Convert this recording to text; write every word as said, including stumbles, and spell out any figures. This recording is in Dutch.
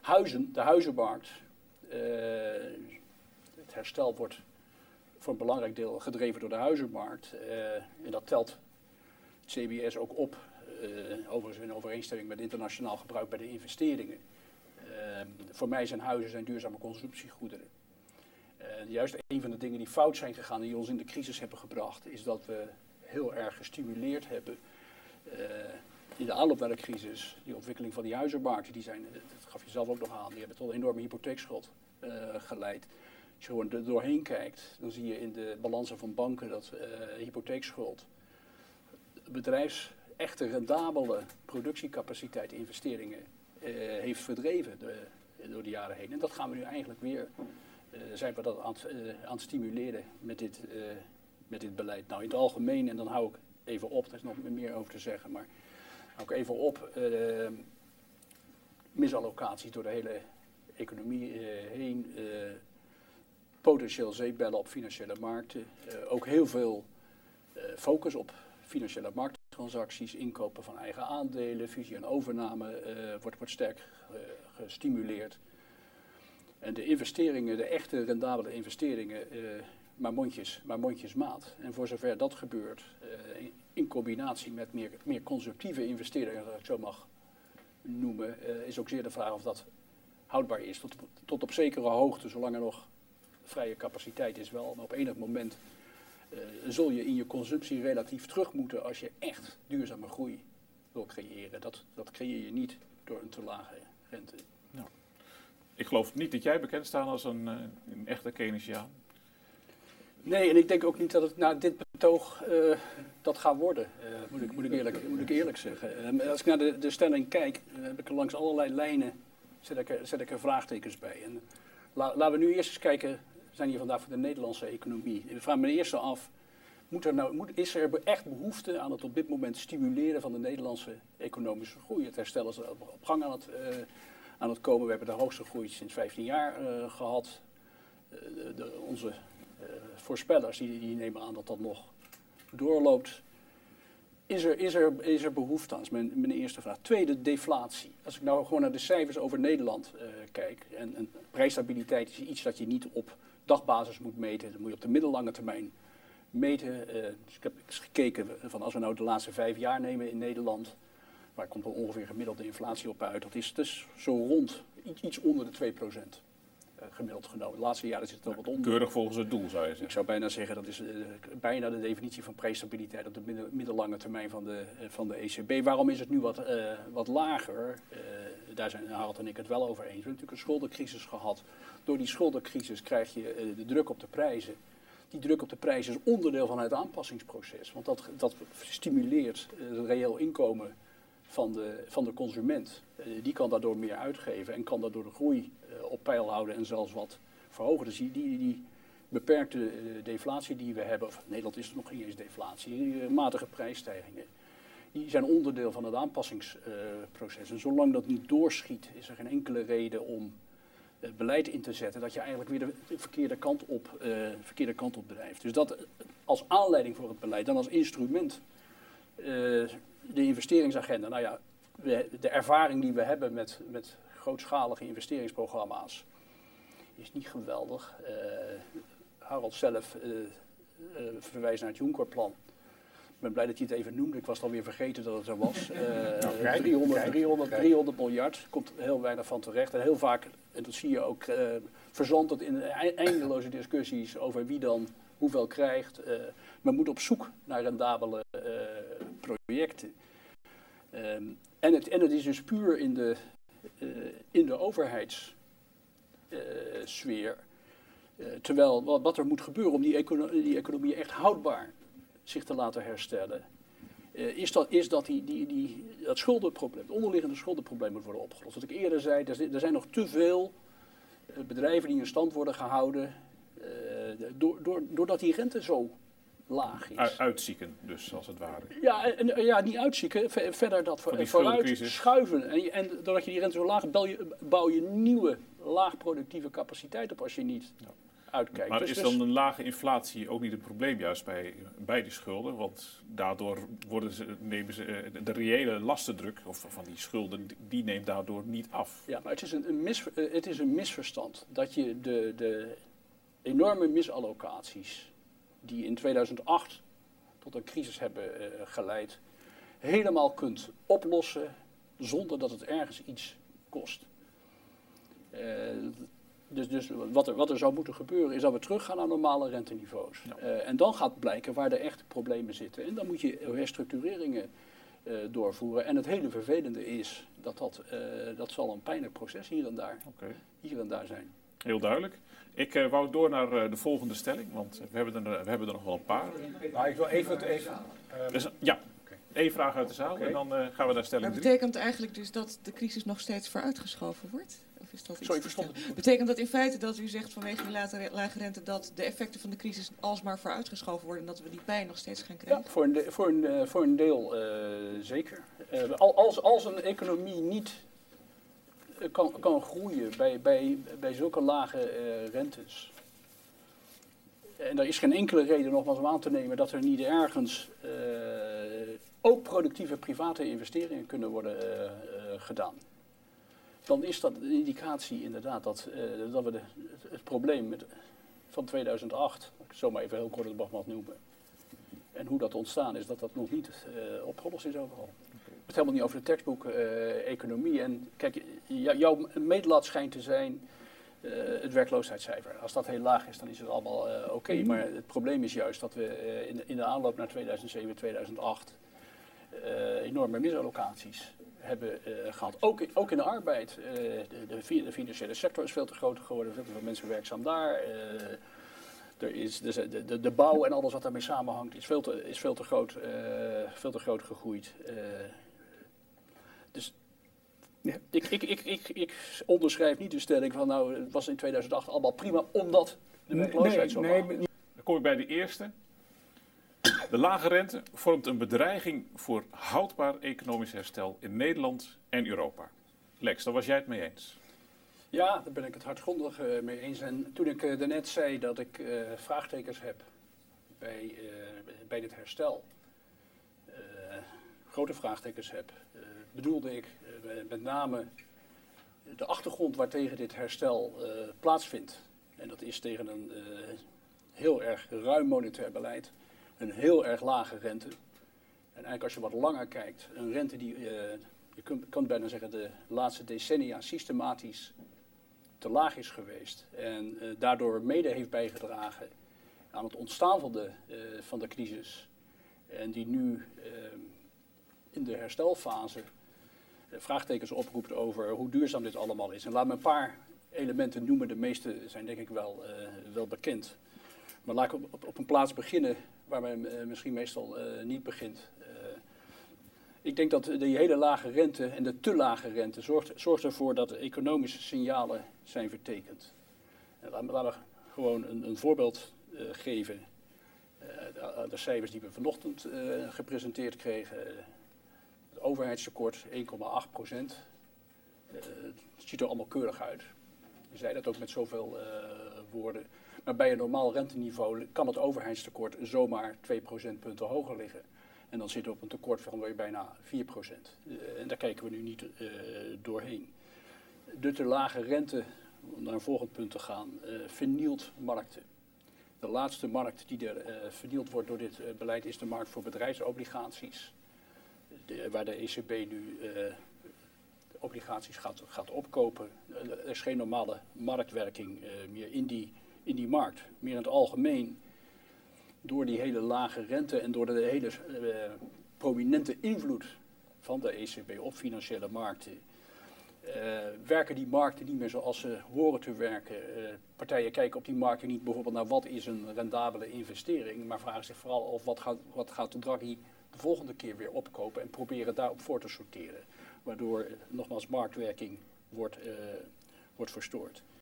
huizen, de huizenmarkt, uh, het herstel wordt voor een belangrijk deel gedreven door de huizenmarkt. Uh, en dat telt het C B S ook op, uh, overigens in overeenstemming met internationaal gebruik bij de investeringen. Uh, voor mij zijn huizen zijn duurzame consumptiegoederen. Uh, juist een van de dingen die fout zijn gegaan, die ons in de crisis hebben gebracht, is dat we heel erg gestimuleerd hebben, uh, in de aanloop naar de crisis, die ontwikkeling van die huizenmarkten, die zijn, dat gaf je zelf ook nog aan, die hebben tot een enorme hypotheekschuld uh, geleid. Als je gewoon er doorheen kijkt, dan zie je in de balansen van banken dat uh, hypotheekschuld, bedrijfs echte rendabele productiecapaciteit investeringen uh, heeft verdreven de, door de jaren heen. En dat gaan we nu eigenlijk weer, uh, zijn we dat aan het, uh, aan het stimuleren met dit, uh, met dit beleid. Nou, in het algemeen, en dan hou ik even op, er is nog meer over te zeggen, maar hou ik even op, uh, misallocaties door de hele economie uh, heen, uh, potentieel zeepbellen op financiële markten, uh, ook heel veel uh, focus op financiële markttransacties, inkopen van eigen aandelen, fusie en overname uh, wordt, wordt sterk uh, gestimuleerd. En de investeringen, de echte rendabele investeringen, uh, maar, mondjes, maar mondjesmaat. En voor zover dat gebeurt, uh, in, in combinatie met meer, meer consumptieve investeringen, dat ik zo mag noemen, uh, is ook zeer de vraag of dat houdbaar is. Tot, tot op zekere hoogte, zolang er nog vrije capaciteit is wel, maar op enig moment uh, zul je in je consumptie relatief terug moeten als je echt duurzame groei wil creëren. Dat, dat creëer je niet door een te lage rente. Nou, ik geloof niet dat jij bekend staat als een, uh, een echte Keynesiaan. Nee, en ik denk ook niet dat het na dit betoog uh, dat gaat worden, uh, moet, ik, moet, ik eerlijk, moet ik eerlijk zeggen. Uh, als ik naar de, de stelling kijk, uh, heb ik er langs allerlei lijnen, zet ik er, zet ik er vraagtekens bij. En, la, laten we nu eerst eens kijken, we zijn hier vandaag voor de Nederlandse economie. Ik vraag me eerst af, moet er nou, moet, is er echt behoefte aan het op dit moment stimuleren van de Nederlandse economische groei? Het herstel is op, op gang aan het, uh, aan het komen. We hebben de hoogste groei sinds vijftien jaar uh, gehad. Uh, de, de, onze uh, voorspellers die, die nemen aan dat dat nog doorloopt. Is er, is er, is er behoefte aan? Dat is mijn, mijn eerste vraag. Tweede, deflatie. Als ik nou gewoon naar de cijfers over Nederland uh, kijk. En, en prijsstabiliteit is iets dat je niet op dagbasis moet meten. Dat moet je op de middellange termijn meten. Uh, dus ik heb eens gekeken van als we nou de laatste vijf jaar nemen in Nederland. Waar komt er ongeveer gemiddelde inflatie op uit? Dat is dus zo rond, iets onder de twee procent. Uh, gemiddeld genomen. De laatste jaren zit het al wat onder. Keurig volgens het doel, zou je zeggen. Ik zou bijna zeggen, dat is uh, bijna de definitie van prijsstabiliteit op de midden, middellange termijn van de, uh, van de E C B. Waarom is het nu wat, uh, wat lager? Uh, daar zijn Harald en ik het wel over eens. We hebben natuurlijk een schuldencrisis gehad. Door die schuldencrisis krijg je uh, de druk op de prijzen. Die druk op de prijzen is onderdeel van het aanpassingsproces. Want dat, dat stimuleert uh, het reëel inkomen van de, van de consument. Uh, die kan daardoor meer uitgeven en kan daardoor de groei uh, op peil houden en zelfs wat verhogen. Dus die, die, die beperkte uh, deflatie die we hebben, of in Nederland is er nog geen eens deflatie, die, uh, matige prijsstijgingen, die zijn onderdeel van het aanpassingsproces. Uh, en zolang dat niet doorschiet, is er geen enkele reden om uh, beleid in te zetten dat je eigenlijk weer de, de verkeerde kant op, uh, verkeerde kant op drijft. Dus dat als aanleiding voor het beleid, dan als instrument. Uh, De investeringsagenda, nou ja, we, de ervaring die we hebben met, met grootschalige investeringsprogramma's is niet geweldig. Uh, Harald zelf uh, uh, verwijst naar het Juncker-plan. Ik ben blij dat hij het even noemde, ik was het alweer vergeten dat het er was. Uh, nou, kijk, driehonderd, kijk, driehonderd, kijk. driehonderd miljard, komt heel weinig van terecht. En heel vaak, en dat zie je ook, uh, verzandt het in eindeloze discussies over wie dan hoeveel krijgt. Uh, men moet op zoek naar rendabele uh, projecten. Um, en, het, en het is dus puur in de, uh, in de overheidssfeer. Uh, uh, terwijl wat, wat er moet gebeuren om die, econo die economie echt houdbaar zich te laten herstellen, uh, is dat, is dat die, die, die, dat schuldenprobleem, het onderliggende schuldenprobleem moet worden opgelost. Wat ik eerder zei, er, er zijn nog te veel uh, bedrijven die in stand worden gehouden uh, door, door, doordat die rente zo laag is. Uitzieken dus, als het ware. Ja, en, ja niet uitzieken, ver, verder dat voor, vooruit schuiven. En, en doordat je die rente zo laag bouw je, bouw je nieuwe laagproductieve capaciteit op als je niet ja. uitkijkt. Maar dus is dus, dan een lage inflatie ook niet een probleem juist bij, bij die schulden? Want daardoor worden ze, nemen ze eh, de, de reële lastendruk of van die schulden, die neemt daardoor niet af. Ja, maar het is een, een, mis, eh, het is een misverstand dat je de, de enorme misallocaties die in tweeduizend acht tot een crisis hebben uh, geleid, helemaal kunt oplossen zonder dat het ergens iets kost. Uh, dus dus wat, er, wat er zou moeten gebeuren is dat we teruggaan naar normale renteniveaus. Ja. Uh, en dan gaat blijken waar de echte problemen zitten. En dan moet je herstructureringen uh, doorvoeren. En het hele vervelende is dat dat, uh, dat zal een pijnlijk proces hier en daar, Okay. hier en daar zijn. Heel duidelijk. Ik uh, wou door naar uh, de volgende stelling, want we hebben er, we hebben er nog wel een paar. Nou, ik wil even... even uh, Dus, ja, één vraag uit de zaal Okay. en dan uh, gaan we naar stelling Maar drie. betekent eigenlijk dus dat de crisis nog steeds vooruitgeschoven wordt? Of is dat iets Sorry, te verstond snel? het. Betekent dat in feite dat u zegt vanwege die late, lage rente dat de effecten van de crisis alsmaar vooruitgeschoven worden en dat we die pijn nog steeds gaan krijgen? Ja, voor een, de, voor een, uh, voor een deel uh, zeker. Uh, als, als een economie niet uh, kan, kan groeien bij, bij, bij zulke lage uh, rentes. En er is geen enkele reden nogmaals om aan te nemen dat er niet ergens uh, ook productieve private investeringen kunnen worden uh, uh, gedaan. Dan is dat een indicatie inderdaad dat, uh, dat we de, het, het probleem met, van tweeduizend acht, ik het zo maar even heel kort de bocht mag noemen, en hoe dat ontstaan is, dat dat nog niet uh, opgelost is overal. Okay. Het helemaal niet over de tekstboek uh, economie. En kijk, jou, jouw meetlat schijnt te zijn uh, het werkloosheidscijfer. Als dat heel laag is, dan is het allemaal uh, oké. Okay. Mm. Maar het probleem is juist dat we uh, in, in de aanloop naar tweeduizend zeven, tweeduizend acht uh, enorme misallocaties hebben uh, gehad. Ook, ook in de arbeid. Uh, de, de, de financiële sector is veel te groot geworden, veel te veel mensen werkzaam daar. Uh, er is de, de, de bouw en alles wat daarmee samenhangt is veel te, is veel te, groot, uh, veel te groot gegroeid. Uh, dus ja. ik, ik, ik, ik, ik onderschrijf niet de stelling van nou, het was in tweeduizend acht allemaal prima, omdat de werkloosheid zo laag was. Dan kom ik bij de eerste. De lage rente vormt een bedreiging voor houdbaar economisch herstel in Nederland en Europa. Lex, daar was jij het mee eens? Ja, daar ben ik het hardgrondig uh, mee eens. En toen ik uh, daarnet zei dat ik uh, vraagtekens heb bij, uh, bij dit herstel, uh, grote vraagtekens heb, uh, bedoelde ik uh, met name de achtergrond waartegen dit herstel uh, plaatsvindt. En dat is tegen een uh, heel erg ruim monetair beleid, een heel erg lage rente. En eigenlijk als je wat langer kijkt, een rente die, uh, je kunt, kan bijna zeggen, de laatste decennia systematisch te laag is geweest. En uh, daardoor mede heeft bijgedragen aan het ontstaan van de, uh, van de crisis. En die nu uh, in de herstelfase uh, vraagtekens oproept over hoe duurzaam dit allemaal is. En laat me een paar elementen noemen, de meeste zijn denk ik wel, uh, wel bekend. Maar laat ik op, op, op een plaats beginnen waar men uh, misschien meestal uh, niet begint. Uh, ik denk dat die hele lage rente en de te lage rente zorgt, zorgt ervoor dat de economische signalen zijn vertekend. Uh, laten we gewoon een, een voorbeeld uh, geven. Uh, de, de cijfers die we vanochtend uh, gepresenteerd kregen. Uh, het overheidstekort één komma acht procent. Uh, het ziet er allemaal keurig uit. Je zei dat ook met zoveel uh, woorden. Maar bij een normaal renteniveau kan het overheidstekort zomaar twee procentpunten hoger liggen. En dan zitten we op een tekort van weer bijna vier procent. Uh, en daar kijken we nu niet uh, doorheen. De te lage rente, om naar een volgend punt te gaan, uh, vernielt markten. De laatste markt die er uh, vernield wordt door dit uh, beleid is de markt voor bedrijfsobligaties. De, waar de E C B nu uh, obligaties gaat, gaat opkopen. Uh, er is geen normale marktwerking uh, meer in die, in die markt. Meer in het algemeen, door die hele lage rente en door de hele uh, prominente invloed van de E C B op financiële markten, uh, werken die markten niet meer zoals ze horen te werken. Uh, partijen kijken op die markten niet bijvoorbeeld naar wat is een rendabele investering, maar vragen zich vooral af wat gaat, wat gaat de Draghi de volgende keer weer opkopen en proberen daarop voor te sorteren. Waardoor uh, nogmaals marktwerking wordt, uh, wordt verstoord.